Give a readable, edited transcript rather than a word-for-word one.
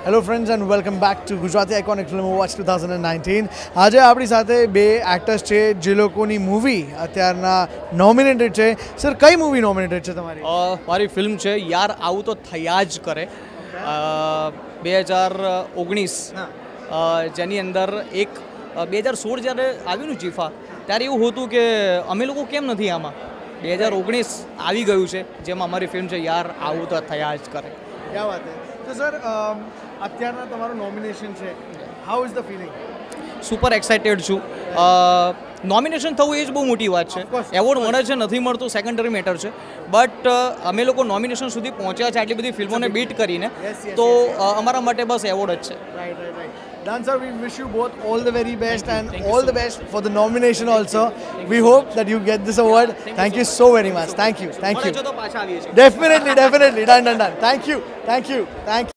Hello friends and welcome back to Gujarati iconic film watch 2019. આજે આપણી સાથે બે એક્ટર્સ છે જે લોકોની મૂવી અત્યારના નોમિનેટેડ છે. સર, કઈ મૂવી નોમિનેટેડ છે તમારી? મારી ફિલ્મ છે યાર આવું તો થયા જ કરે, 2019, જેની અંદર એક 2016 જ્યારે આવ્યું ને જીફા, ત્યારે એવું હતું કે અમે લોકો કેમ નથી આમાં. 2019 આવી ગયું છે જેમાં અમારી ફિલ્મ છે યાર આવું તો થયા જ કરે. ક્યાં વાત છે. તો સર, અત્યારના તમારું નોમિનેશન છે, how is the feeling? Super excited છું. નોમિનેશન થવું એ જ બહુ મોટી વાત છે. એવોર્ડ મળે છે નથી મળતું સેકન્ડરી મેટર છે, બટ અમે લોકો નોમિનેશન સુધી પહોંચ્યા છે આટલી બધી ફિલ્મોને બીટ કરીને, તો અમારા માટે બસ એવોર્ડ જ છે. Right. Dan sir, we wish you both all the very best and all the best for the nomination also. We hope that you get this award. Thank you so very much. Thank you. તો પાછા આવીએ છીએ. Definitely. Done. Thank you.